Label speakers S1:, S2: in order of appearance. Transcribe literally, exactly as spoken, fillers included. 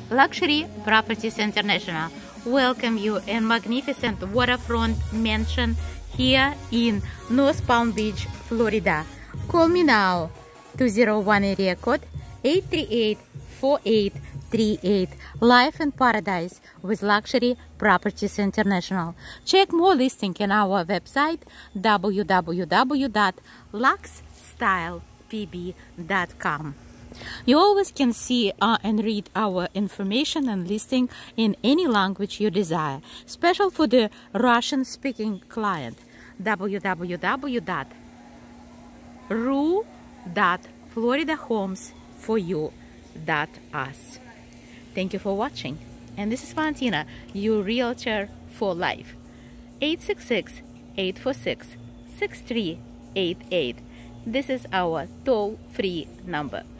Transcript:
S1: Luxury Properties International welcome you in magnificent waterfront mansion here in North Palm Beach, Florida. Call me now, two oh one area code eight three eight, four eight three eight. Life in Paradise with Luxury Properties International. Check more listing in our website w w w dot lux style p b dot com. You always can see uh, and read our information and listing in any language you desire. Special for the Russian-speaking client, w w w dot r u dot florida homes for you dot u s. Thank you for watching. And this is Valentina, your realtor for life. eight six six, eight four six, six three eight eight. This is our toll-free number.